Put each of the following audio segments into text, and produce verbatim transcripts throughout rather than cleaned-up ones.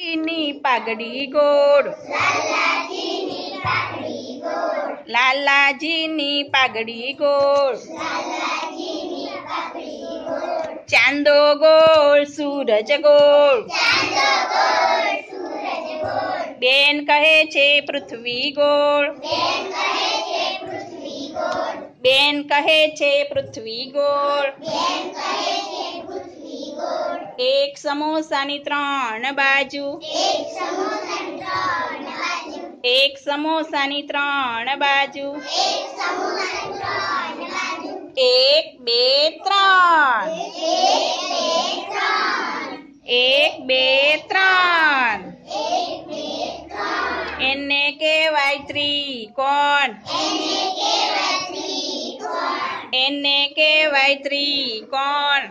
લાલાજીની પાઘડી ગોળ, લાલાજીની પાઘડી ગોળ, ચાંદો ગોળ સૂરજ ગોળ, બેન કહે છે પૃથ્વી ગોળ, બેન કહે છે પૃથ્વી ગોળ, એક સમોસાની ત્રણ બાજુ, એક સમોસાની ત્રણ બાજુ, એક બે ત્રણ, એક બે ત્રણ, એને કહેવાય ત્રિકોણ, એને કહેવાય ત્રિકોણ,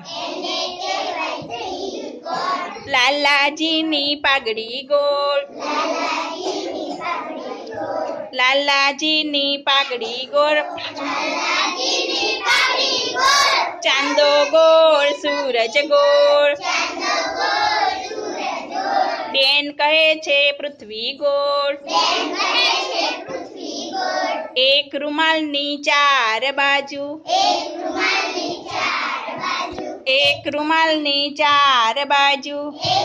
લાલાજીની પાઘડી ગોળ, લાલાજીની પાઘડી ગોળ, ચાંદો ગોળ સૂરજ ગોળ, બેન કહે છે પૃથ્વી ગોળ, એક રૂમાલની ચાર બાજુ, એક રૂમાલની ચાર બાજુ,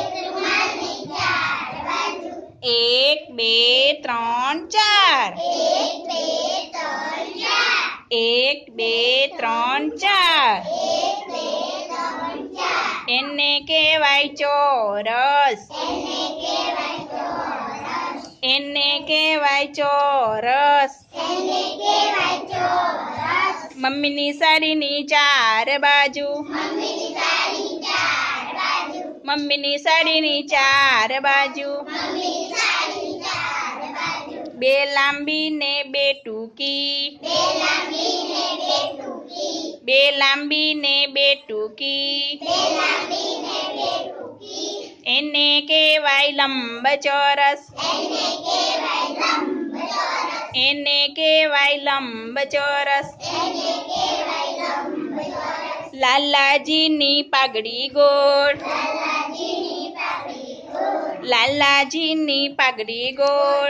એક બે ત્રણ ચાર, એક બે ત્રણ ચાર, એને કહેવાય ચોરસ, એને કહેવાય ચોરસ, મમ્મીની સાડીની ચાર બાજુ, મમ્મીની સાડીની ચાર બાજુ, બે લાંબી ને બે ટૂંકી, બે લાંબી ને બે ટૂંકી, એને કહેવાય લંબચોરસ, એને કહેવાય લંબચોરસ, લાલાજીની પાઘડી ગોળ, લાલાજીની પાઘડી ગોળ,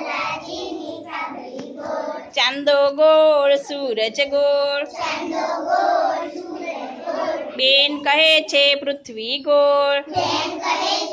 ચાંદો ગોળ સૂરજ ગોળ, બેન કહે છે પૃથ્વી ગોળ,